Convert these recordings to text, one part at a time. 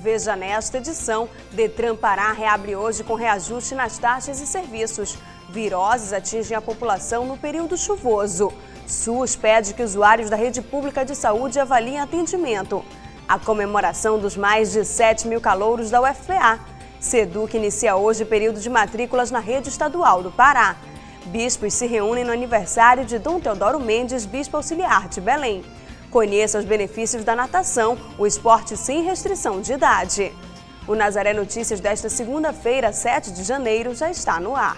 Veja nesta edição, Detran Pará reabre hoje com reajuste nas taxas e serviços. Viroses atingem a população no período chuvoso. SUS pede que usuários da rede pública de saúde avaliem atendimento. A comemoração dos mais de 7.000 calouros da UFPA. SEDUC inicia hoje período de matrículas na rede estadual do Pará. Bispos se reúnem no aniversário de Dom Teodoro Mendes, bispo auxiliar de Belém. Conheça os benefícios da natação, o esporte sem restrição de idade. O Nazaré Notícias desta segunda-feira, 7 de janeiro, já está no ar.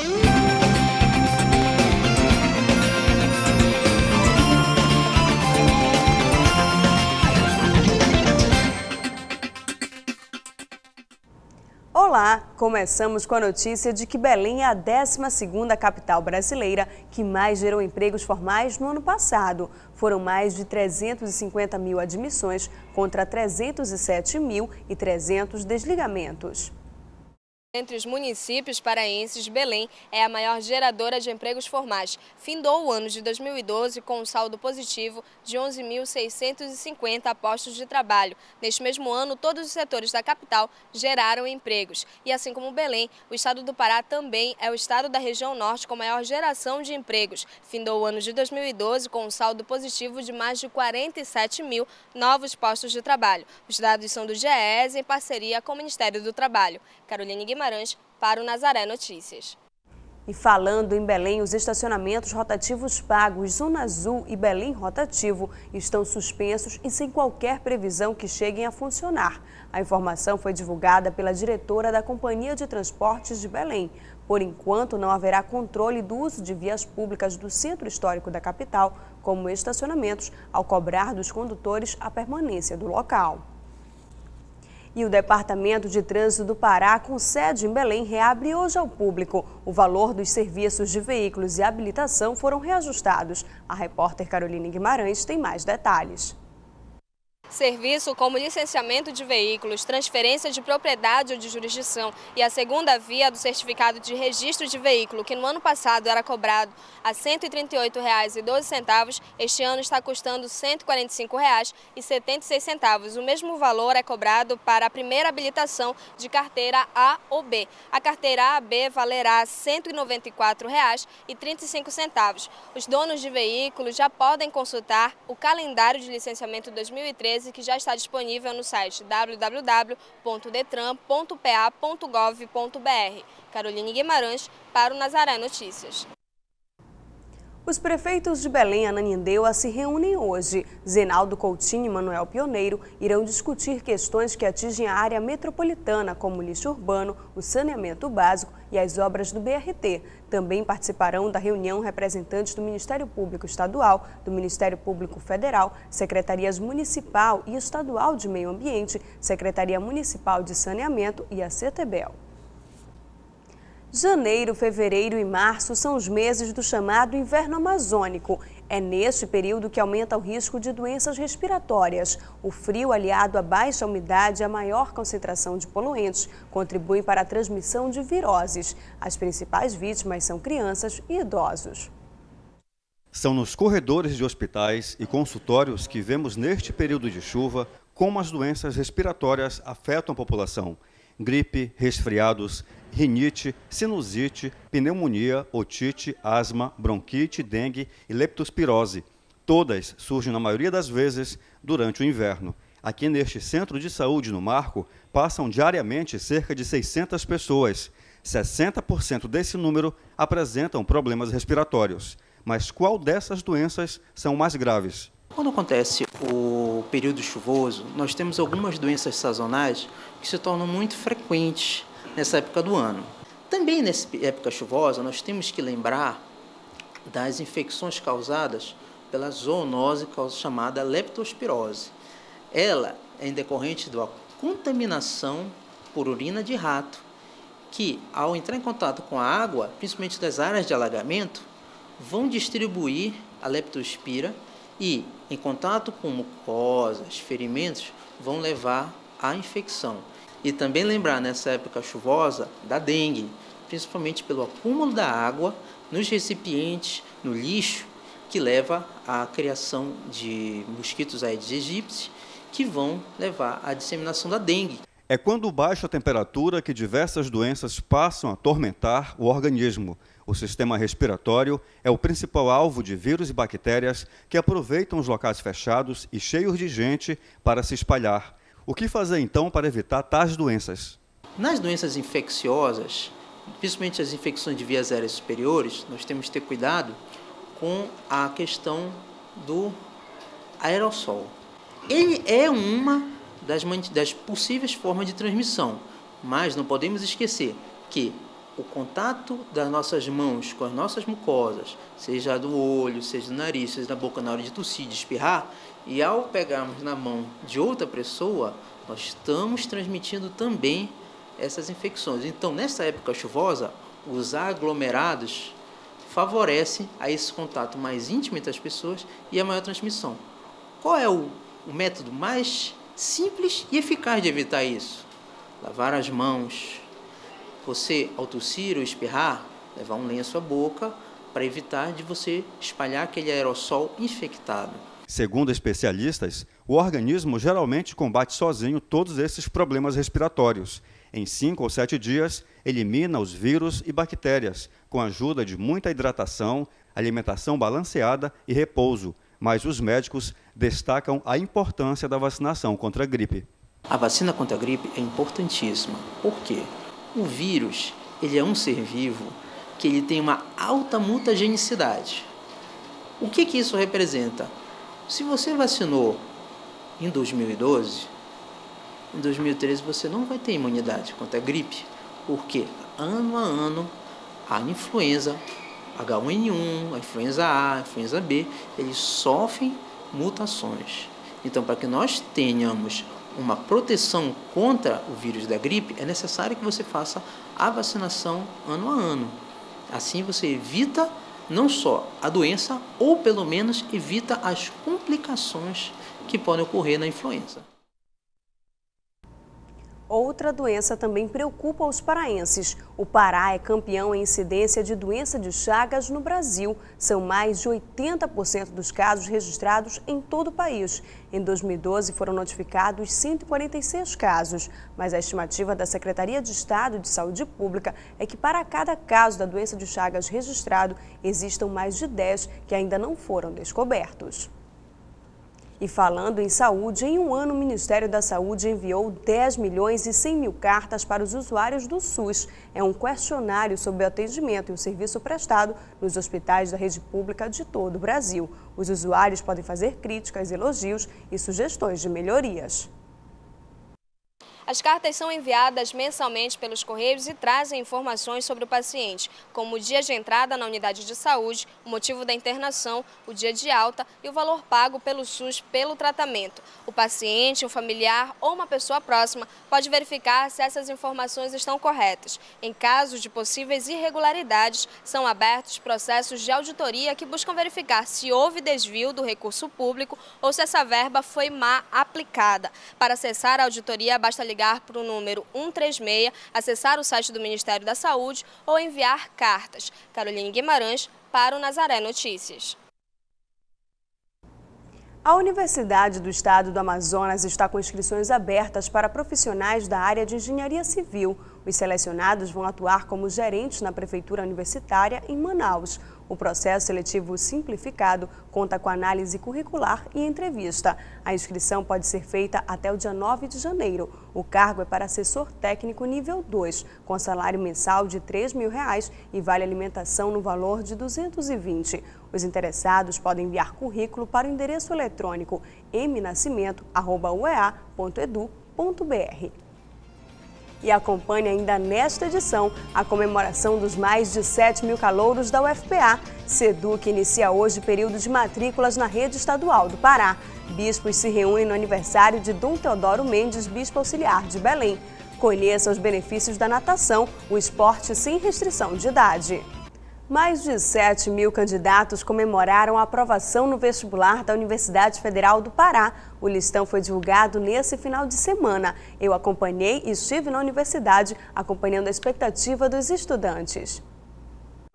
Olá! Começamos com a notícia de que Belém é a 12ª capital brasileira que mais gerou empregos formais no ano passado. Foram mais de 350 mil admissões contra 307.300 desligamentos. Entre os municípios paraenses, Belém é a maior geradora de empregos formais. Findou o ano de 2012 com um saldo positivo de 11.650 postos de trabalho. Neste mesmo ano, todos os setores da capital geraram empregos. E assim como Belém, o estado do Pará também é o estado da região norte com maior geração de empregos. Findou o ano de 2012 com um saldo positivo de mais de 47 mil novos postos de trabalho. Os dados são do GES em parceria com o Ministério do Trabalho. Caroline Guimarães para o Nazaré Notícias. E falando em Belém, os estacionamentos rotativos pagos Zona Azul e Belém Rotativo estão suspensos e sem qualquer previsão que cheguem a funcionar. A informação foi divulgada pela diretora da Companhia de Transportes de Belém. Por enquanto, não haverá controle do uso de vias públicas do centro histórico da capital, como estacionamentos, ao cobrar dos condutores a permanência do local. E o Departamento de Trânsito do Pará, com sede em Belém, reabre hoje ao público. O valor dos serviços de veículos e habilitação foram reajustados. A repórter Caroline Guimarães tem mais detalhes. Serviço como licenciamento de veículos, transferência de propriedade ou de jurisdição e a segunda via do certificado de registro de veículo, que no ano passado era cobrado a R$ 138,12, este ano está custando R$ 145,76. O mesmo valor é cobrado para a primeira habilitação de carteira A ou B. A carteira A ou B valerá R$ 194,35. Os donos de veículos já podem consultar o calendário de licenciamento 2013, que já está disponível no site www.detran.pa.gov.br. Caroline Guimarães para o Nazaré Notícias. Os prefeitos de Belém e Ananindeua se reúnem hoje. Zenaldo Coutinho e Manuel Pioneiro irão discutir questões que atingem a área metropolitana, como o lixo urbano, o saneamento básico e as obras do BRT. Também participarão da reunião representantes do Ministério Público Estadual, do Ministério Público Federal, Secretarias Municipal e Estadual de Meio Ambiente, Secretaria Municipal de Saneamento e a CETEBEL. Janeiro, fevereiro e março são os meses do chamado inverno amazônico. É neste período que aumenta o risco de doenças respiratórias. O frio, aliado à baixa umidade e a maior concentração de poluentes, contribuem para a transmissão de viroses. As principais vítimas são crianças e idosos. São nos corredores de hospitais e consultórios que vemos neste período de chuva como as doenças respiratórias afetam a população. Gripe, resfriados, rinite, sinusite, pneumonia, otite, asma, bronquite, dengue e leptospirose. Todas surgem na maioria das vezes durante o inverno. Aqui neste centro de saúde no Marco, passam diariamente cerca de 600 pessoas. 60% desse número apresentam problemas respiratórios. Mas qual dessas doenças são mais graves? Quando acontece o período chuvoso, nós temos algumas doenças sazonais que se tornam muito frequentes nessa época do ano. Também nessa época chuvosa, nós temos que lembrar das infecções causadas pela zoonose chamada leptospirose. Ela é decorrente da contaminação por urina de rato, que ao entrar em contato com a água, principalmente das áreas de alagamento, vão distribuir a leptospira e, em contato com mucosas, ferimentos, vão levar à infecção. E também lembrar nessa época chuvosa da dengue, principalmente pelo acúmulo da água nos recipientes, no lixo, que leva à criação de mosquitos Aedes aegypti que vão levar à disseminação da dengue. É quando baixa a temperatura que diversas doenças passam a atormentar o organismo. O sistema respiratório é o principal alvo de vírus e bactérias que aproveitam os locais fechados e cheios de gente para se espalhar. O que fazer então para evitar tais doenças? Nas doenças infecciosas, principalmente as infecções de vias aéreas superiores, nós temos que ter cuidado com a questão do aerossol. Ele é uma das possíveis formas de transmissão, mas não podemos esquecer que o contato das nossas mãos com as nossas mucosas, seja do olho, seja do nariz, seja da boca na hora de tossir, de espirrar, e ao pegarmos na mão de outra pessoa, nós estamos transmitindo também essas infecções. Então, nessa época chuvosa, os aglomerados favorecem a esse contato mais íntimo entre as pessoas e a maior transmissão. Qual é o método mais simples e eficaz de evitar isso? Lavar as mãos. Você, ao tossir ou espirrar, levar um lenço à boca para evitar de você espalhar aquele aerossol infectado. Segundo especialistas, o organismo geralmente combate sozinho todos esses problemas respiratórios. Em 5 ou 7 dias, elimina os vírus e bactérias, com a ajuda de muita hidratação, alimentação balanceada e repouso. Mas os médicos destacam a importância da vacinação contra a gripe. A vacina contra a gripe é importantíssima. Por quê? O vírus, ele é um ser vivo que ele tem uma alta mutagenicidade. O que isso representa? Se você vacinou em 2012, em 2013 você não vai ter imunidade contra a gripe, porque ano a ano a influenza H1N1, a influenza A, a influenza B, eles sofrem mutações. Então, para que nós tenhamos uma proteção contra o vírus da gripe, é necessário que você faça a vacinação ano a ano. Assim você evita não só a doença, ou pelo menos evita as complicações que podem ocorrer na influenza. Outra doença também preocupa os paraenses. O Pará é campeão em incidência de doença de Chagas no Brasil. São mais de 80% dos casos registrados em todo o país. Em 2012 foram notificados 146 casos, mas a estimativa da Secretaria de Estado de Saúde Pública é que para cada caso da doença de Chagas registrado, existam mais de 10 que ainda não foram descobertos. E falando em saúde, em um ano o Ministério da Saúde enviou 10 milhões e 100 mil cartas para os usuários do SUS. É um questionário sobre o atendimento e o serviço prestado nos hospitais da rede pública de todo o Brasil. Os usuários podem fazer críticas, elogios e sugestões de melhorias. As cartas são enviadas mensalmente pelos Correios e trazem informações sobre o paciente, como o dia de entrada na unidade de saúde, o motivo da internação, o dia de alta e o valor pago pelo SUS pelo tratamento. O paciente, um familiar ou uma pessoa próxima pode verificar se essas informações estão corretas. Em casos de possíveis irregularidades, são abertos processos de auditoria que buscam verificar se houve desvio do recurso público ou se essa verba foi mal aplicada. Para acessar a auditoria, basta ligar para o número 136, acessar o site do Ministério da Saúde ou enviar cartas. Caroline Guimarães para o Nazaré Notícias. A Universidade do Estado do Amazonas está com inscrições abertas para profissionais da área de engenharia civil. Os selecionados vão atuar como gerentes na Prefeitura Universitária em Manaus. O processo seletivo simplificado conta com análise curricular e entrevista. A inscrição pode ser feita até o dia 9 de janeiro. O cargo é para assessor técnico nível 2, com salário mensal de R$ 3.000 e vale alimentação no valor de R$ 220. Os interessados podem enviar currículo para o endereço eletrônico mnascimento@uea.edu.br. E acompanhe ainda nesta edição a comemoração dos mais de 7 mil calouros da UFPA. SEDUC inicia hoje o período de matrículas na rede estadual do Pará. Bispos se reúnem no aniversário de Dom Teodoro Mendes, bispo auxiliar de Belém. Conheça os benefícios da natação, o esporte sem restrição de idade. Mais de 7 mil candidatos comemoraram a aprovação no vestibular da Universidade Federal do Pará. O listão foi divulgado nesse final de semana. Eu acompanhei e estive na universidade acompanhando a expectativa dos estudantes.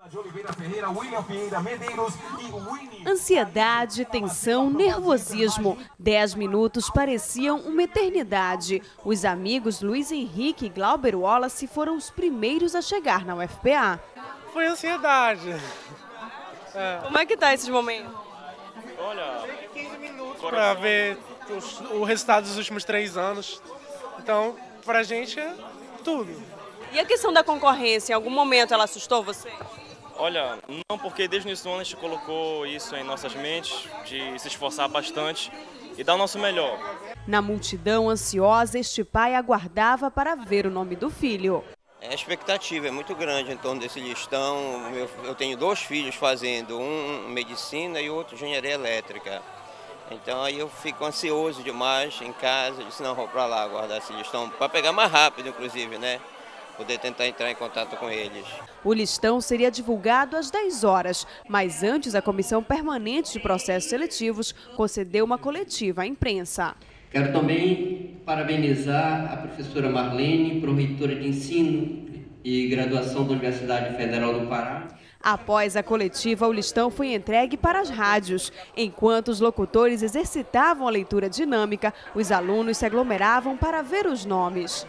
Ansiedade, tensão, nervosismo. 10 minutos pareciam uma eternidade. Os amigos Luiz Henrique e Glauber Wallace foram os primeiros a chegar na UFPA. Foi ansiedade. Como é que tá esses momentos? Olha, 15 minutos para ver o resultado dos últimos 3 anos. Então, pra gente é tudo. E a questão da concorrência, em algum momento ela assustou você? Olha, não, porque desde o início do ano a gente colocou isso em nossas mentes, de se esforçar bastante e dar o nosso melhor. Na multidão ansiosa, este pai aguardava para ver o nome do filho. A expectativa é muito grande em torno desse listão. Eu tenho 2 filhos fazendo, um medicina e outro engenharia elétrica. Então aí eu fico ansioso demais em casa, disse não, vou para lá guardar esse listão, para pegar mais rápido inclusive, né? Poder tentar entrar em contato com eles. O listão seria divulgado às 10 horas, mas antes a Comissão Permanente de Processos Seletivos concedeu uma coletiva à imprensa. Quero também parabenizar a professora Marlene, pró-reitora de Ensino e Graduação da Universidade Federal do Pará. Após a coletiva, o listão foi entregue para as rádios. Enquanto os locutores exercitavam a leitura dinâmica, os alunos se aglomeravam para ver os nomes.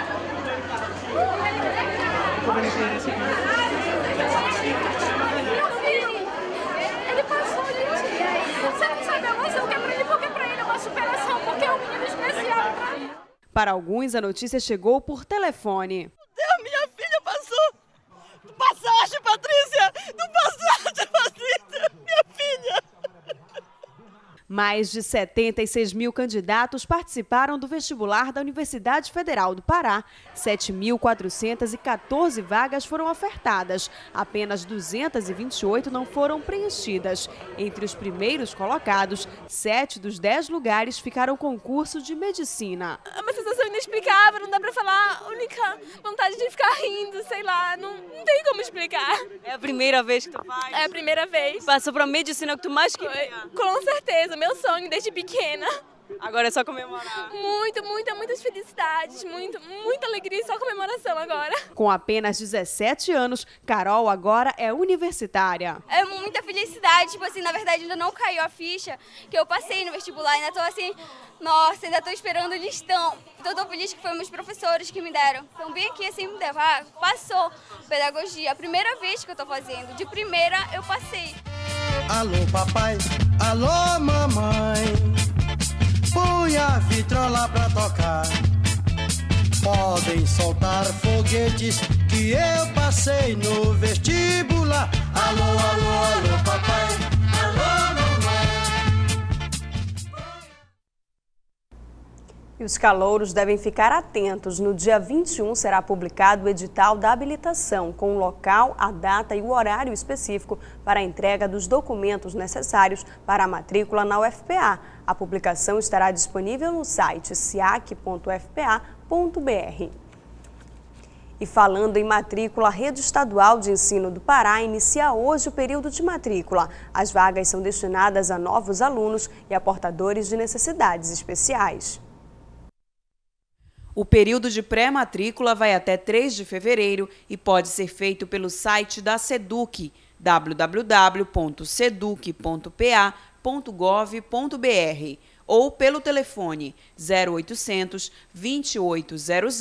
Ele passou, gente. Você não sabe a emoção que é pra ele, porque pra ele é uma superação, porque é um menino especial. Para alguns, a notícia chegou por telefone. Minha filha passou. Tu passaste, Patrícia! Tu passaste, Patrícia! Minha filha! Mais de 76 mil candidatos participaram do vestibular da Universidade Federal do Pará. 7.414 vagas foram ofertadas. Apenas 228 não foram preenchidas. Entre os primeiros colocados, 7 dos 10 lugares ficaram com curso de medicina. É uma sensação inexplicável, não dá pra falar. A única vontade de ficar rindo, sei lá, não tem como explicar. É a primeira vez que tu faz? É a primeira vez. Passou pra medicina que tu mais queria? Com certeza. Meu sonho desde pequena. Agora é só comemorar. Muitas felicidades, muita alegria e só comemoração agora. Com apenas 17 anos, Carol agora é universitária. É muita felicidade, tipo assim, na verdade ainda não caiu a ficha que eu passei no vestibular, ainda tô assim, nossa, ainda tô esperando o listão. Então eu tô feliz que foi meus professores que me deram. Então bem aqui assim, me levar, passou pedagogia, a primeira vez que eu tô fazendo, de primeira eu passei. Alô papai, alô mamãe, põe a vitrola pra tocar. Podem soltar foguetes que eu passei no vestibular. Alô, alô, alô papai, alô mamãe. E os calouros devem ficar atentos. No dia 21 será publicado o edital da habilitação, com o local, a data e o horário específico para a entrega dos documentos necessários para a matrícula na UFPA. A publicação estará disponível no site siac.ufpa.br. E falando em matrícula, a Rede Estadual de Ensino do Pará inicia hoje o período de matrícula. As vagas são destinadas a novos alunos e a portadores de necessidades especiais. O período de pré-matrícula vai até 3 de fevereiro e pode ser feito pelo site da SEDUC, www.seduc.pa.gov.br, ou pelo telefone 0800 2800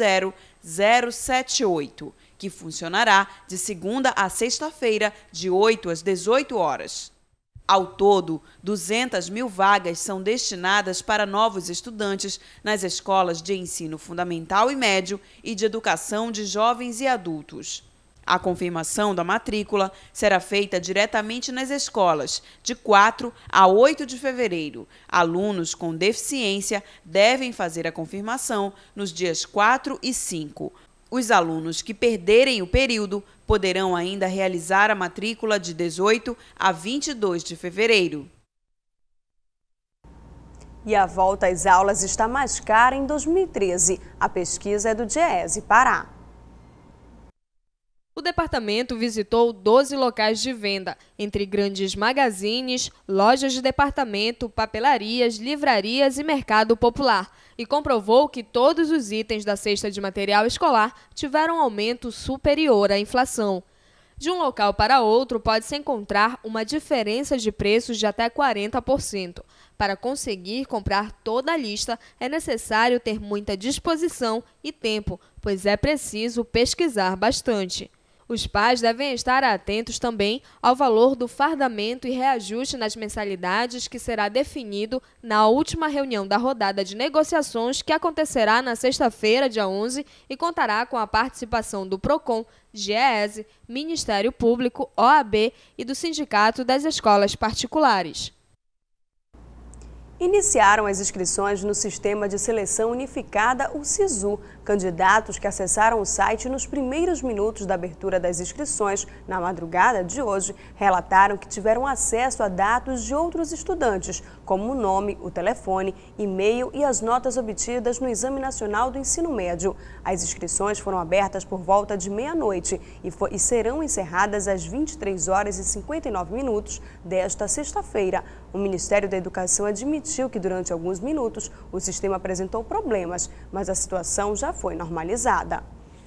078, que funcionará de segunda a sexta-feira, de 8 às 18 horas. Ao todo, 200 mil vagas são destinadas para novos estudantes nas escolas de ensino fundamental e médio e de educação de jovens e adultos. A confirmação da matrícula será feita diretamente nas escolas, de 4 a 8 de fevereiro. Alunos com deficiência devem fazer a confirmação nos dias 4 e 5. Os alunos que perderem o período poderão ainda realizar a matrícula de 18 a 22 de fevereiro. E a volta às aulas está mais cara em 2013. A pesquisa é do Diese Pará. O departamento visitou 12 locais de venda, entre grandes magazines, lojas de departamento, papelarias, livrarias e mercado popular, e comprovou que todos os itens da cesta de material escolar tiveram aumento superior à inflação. De um local para outro, pode-se encontrar uma diferença de preços de até 40%. Para conseguir comprar toda a lista, é necessário ter muita disposição e tempo, pois é preciso pesquisar bastante. Os pais devem estar atentos também ao valor do fardamento e reajuste nas mensalidades que será definido na última reunião da rodada de negociações que acontecerá na sexta-feira, dia 11, e contará com a participação do PROCON, GES, Ministério Público, OAB e do Sindicato das Escolas Particulares. Iniciaram as inscrições no Sistema de Seleção Unificada, o SISU. Candidatos que acessaram o site nos primeiros minutos da abertura das inscrições, na madrugada de hoje, relataram que tiveram acesso a dados de outros estudantes, como o nome, o telefone, e-mail e as notas obtidas no Exame Nacional do Ensino Médio. As inscrições foram abertas por volta de meia-noite e serão encerradas às 23h59 desta sexta-feira. O Ministério da Educação admitiu que durante alguns minutos o sistema apresentou problemas, mas a situação já foi normalizada.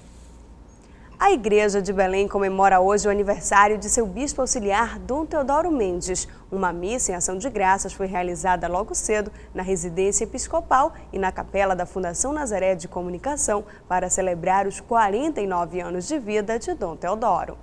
A Igreja de Belém comemora hoje o aniversário de seu bispo auxiliar, Dom Teodoro Mendes. Uma missa em ação de graças foi realizada logo cedo na residência episcopal e na capela da Fundação Nazaré de Comunicação para celebrar os 49 anos de vida de Dom Teodoro.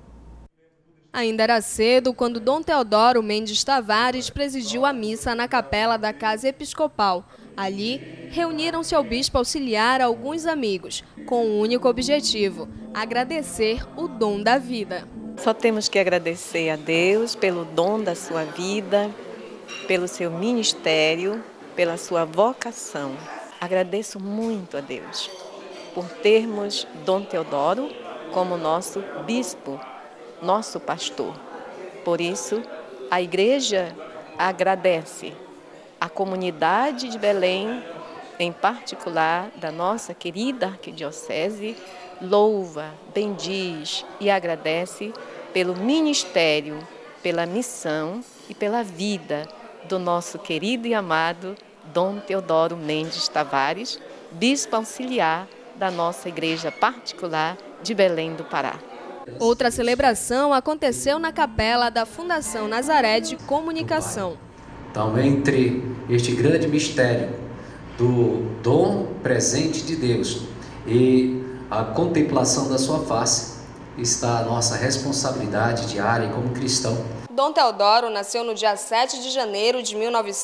Ainda era cedo quando Dom Teodoro Mendes Tavares presidiu a missa na capela da Casa Episcopal. Ali, reuniram-se ao bispo auxiliar alguns amigos, com um único objetivo: agradecer o dom da vida. Só temos que agradecer a Deus pelo dom da sua vida, pelo seu ministério, pela sua vocação. Agradeço muito a Deus por termos Dom Teodoro como nosso bispo, nosso pastor. Por isso, a igreja agradece, a comunidade de Belém, em particular da nossa querida arquidiocese, louva, bendiz e agradece pelo ministério, pela missão e pela vida do nosso querido e amado Dom Teodoro Mendes Tavares, bispo auxiliar da nossa igreja particular de Belém do Pará. Outra celebração aconteceu na capela da Fundação Nazaré de Comunicação. Então, entre este grande mistério do dom presente de Deus e a contemplação da sua face, está a nossa responsabilidade diária como cristão. Dom Teodoro nasceu no dia 7 de janeiro de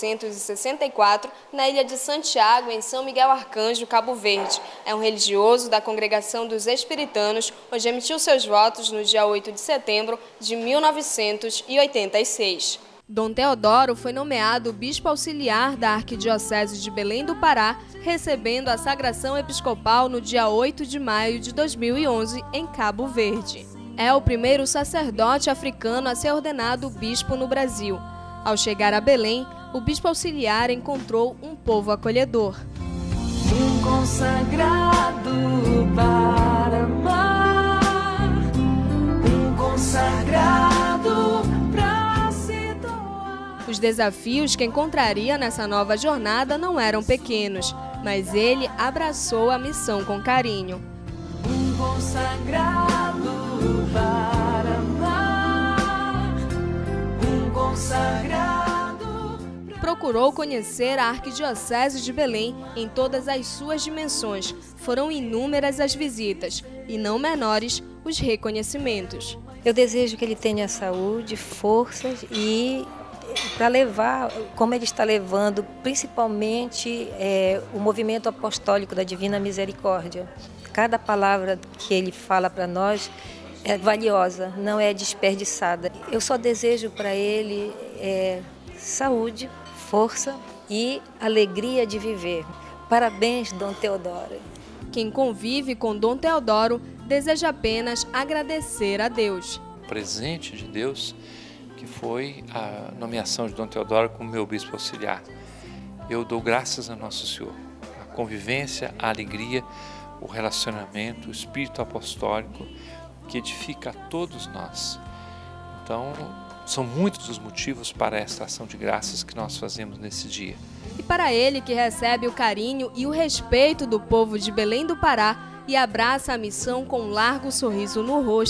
1964, na ilha de Santiago, em São Miguel Arcanjo, Cabo Verde. É um religioso da Congregação dos Espiritanos, onde emitiu seus votos no dia 8 de setembro de 1986. Dom Teodoro foi nomeado bispo auxiliar da Arquidiocese de Belém do Pará, recebendo a sagração episcopal no dia 8 de maio de 2011, em Cabo Verde. É o primeiro sacerdote africano a ser ordenado bispo no Brasil. Ao chegar a Belém, o bispo auxiliar encontrou um povo acolhedor. Um consagrado para amar, um consagrado para se doar. Os desafios que encontraria nessa nova jornada não eram pequenos, mas ele abraçou a missão com carinho. Um consagrado para amar, um consagrado. Procurou conhecer a Arquidiocese de Belém em todas as suas dimensões. Foram inúmeras as visitas e, não menores, os reconhecimentos. Eu desejo que ele tenha saúde, forças e para levar, como ele está levando, principalmente o movimento apostólico da Divina Misericórdia. Cada palavra que ele fala para nós é valiosa, não é desperdiçada. Eu só desejo para ele saúde, força e alegria de viver. Parabéns, Dom Teodoro. Quem convive com Dom Teodoro deseja apenas agradecer a Deus. O presente de Deus, que foi a nomeação de Dom Teodoro como meu bispo auxiliar. Eu dou graças a Nosso Senhor. A convivência, a alegria, o relacionamento, o espírito apostólico que edifica a todos nós. Então, são muitos os motivos para esta ação de graças que nós fazemos nesse dia. E para ele, que recebe o carinho e o respeito do povo de Belém do Pará e abraça a missão com um largo sorriso no rosto,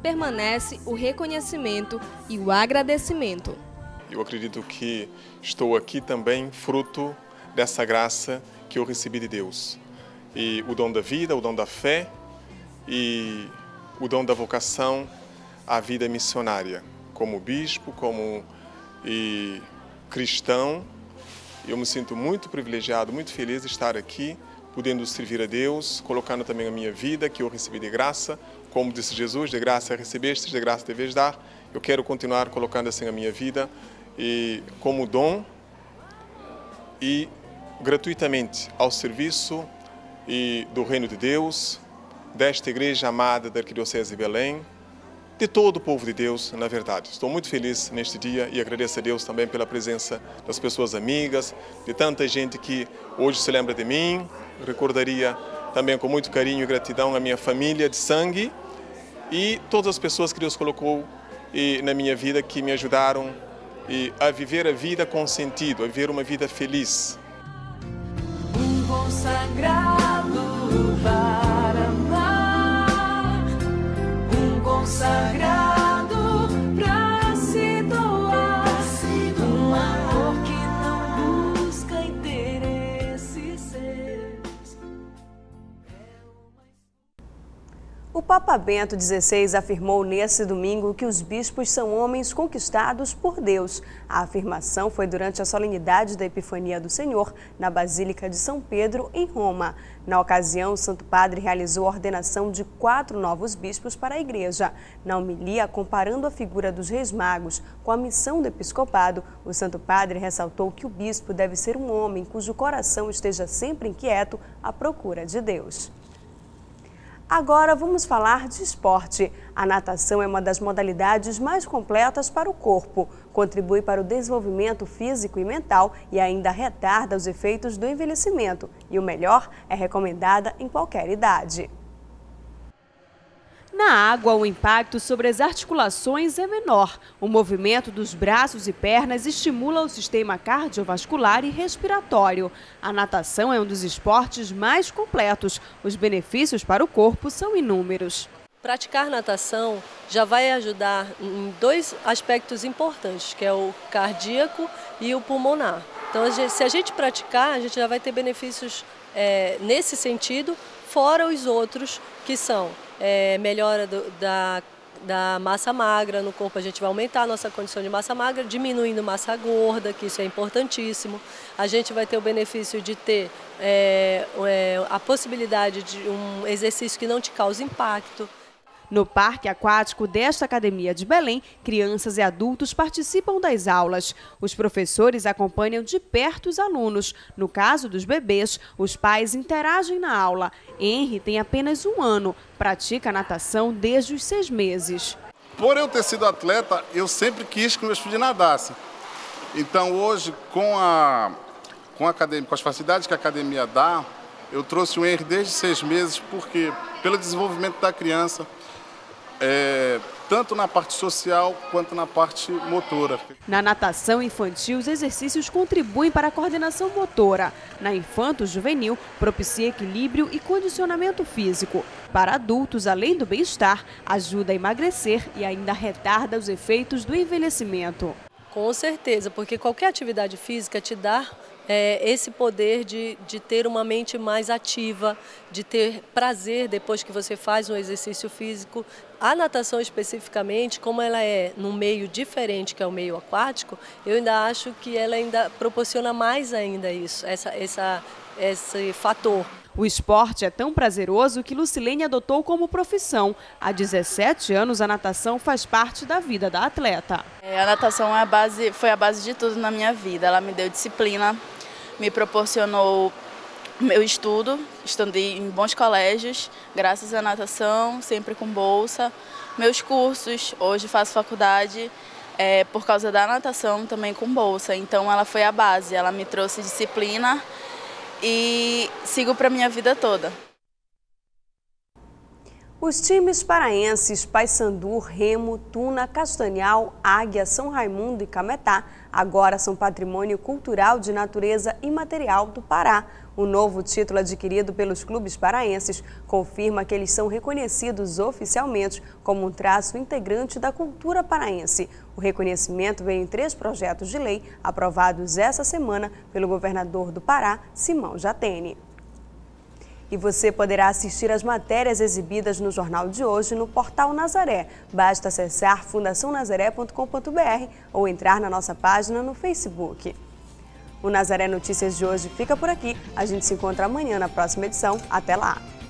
permanece o reconhecimento e o agradecimento. Eu acredito que estou aqui também fruto dessa graça que eu recebi de Deus. E o dom da vida, o dom da fé e o dom da vocação à vida missionária. Como bispo, como cristão, eu me sinto muito privilegiado, muito feliz de estar aqui, podendo servir a Deus, colocando também a minha vida, que eu recebi de graça. Como disse Jesus, de graça recebestes, de graça deveis dar. Eu quero continuar colocando assim a minha vida e como dom e gratuitamente ao serviço do Reino de Deus, desta igreja amada da Arquidiocese de Belém, de todo o povo de Deus, na verdade. Estou muito feliz neste dia e agradeço a Deus também pela presença das pessoas amigas, de tanta gente que hoje se lembra de mim. Recordaria também com muito carinho e gratidão a minha família de sangue e todas as pessoas que Deus colocou na minha vida que me ajudaram a viver a vida com sentido, a viver uma vida feliz. Um consagrado para amar, um consagrado para se doar, um amor que não busca interesses seus. O Papa Bento XVI afirmou nesse domingo que os bispos são homens conquistados por Deus. A afirmação foi durante a solenidade da Epifania do Senhor, na Basílica de São Pedro, em Roma. Na ocasião, o Santo Padre realizou a ordenação de 4 novos bispos para a Igreja. Na homilia, comparando a figura dos Reis Magos com a missão do episcopado, o Santo Padre ressaltou que o bispo deve ser um homem cujo coração esteja sempre inquieto à procura de Deus. Agora vamos falar de esporte. A natação é uma das modalidades mais completas para o corpo. Contribui para o desenvolvimento físico e mental e ainda retarda os efeitos do envelhecimento. E o melhor, é recomendada em qualquer idade. Na água, o impacto sobre as articulações é menor. O movimento dos braços e pernas estimula o sistema cardiovascular e respiratório. A natação é um dos esportes mais completos. Os benefícios para o corpo são inúmeros. Praticar natação já vai ajudar em 2 aspectos importantes, que é o cardíaco e o pulmonar. Então, se a gente praticar, a gente já vai ter benefícios nesse sentido, fora os outros que são melhora da massa magra no corpo. A gente vai aumentar a nossa condição de massa magra, diminuindo massa gorda, que isso é importantíssimo. A gente vai ter o benefício de ter a possibilidade de um exercício que não te cause impacto. No parque aquático desta Academia de Belém, crianças e adultos participam das aulas. Os professores acompanham de perto os alunos. No caso dos bebês, os pais interagem na aula. Henry tem apenas 1 ano, pratica natação desde os 6 meses. Por eu ter sido atleta, eu sempre quis que meus filhos nadassem. Então hoje, com as facilidades que a academia dá, eu trouxe o Henry desde 6 meses, porque pelo desenvolvimento da criança, tanto na parte social quanto na parte motora. Na natação infantil, os exercícios contribuem para a coordenação motora. Na infanto-juvenil, propicia equilíbrio e condicionamento físico. Para adultos, além do bem-estar, ajuda a emagrecer e ainda retarda os efeitos do envelhecimento. Com certeza, porque qualquer atividade física te dá esse poder de ter uma mente mais ativa, de ter prazer depois que você faz um exercício físico. A natação especificamente, como ela é num meio diferente que é o meio aquático, eu ainda acho que ela ainda proporciona mais ainda isso, esse fator. O esporte é tão prazeroso que Lucilene adotou como profissão. Há 17 anos, a natação faz parte da vida da atleta. A natação foi a base de tudo na minha vida. Ela me deu disciplina, me proporcionou meu estudo, estudei em bons colégios, graças à natação, sempre com bolsa. Meus cursos, hoje faço faculdade, por causa da natação, também com bolsa. Então ela foi a base, ela me trouxe disciplina e sigo para a minha vida toda. Os times paraenses Paysandu, Remo, Tuna, Castanhal, Águia, São Raimundo e Cametá agora são patrimônio cultural de natureza imaterial do Pará. O novo título adquirido pelos clubes paraenses confirma que eles são reconhecidos oficialmente como um traço integrante da cultura paraense. O reconhecimento veio em 3 projetos de lei aprovados essa semana pelo governador do Pará, Simão Jatene. E você poderá assistir as matérias exibidas no jornal de hoje no portal Nazaré. Basta acessar fundacionazaré.com.br ou entrar na nossa página no Facebook. O Nazaré Notícias de hoje fica por aqui. A gente se encontra amanhã na próxima edição. Até lá!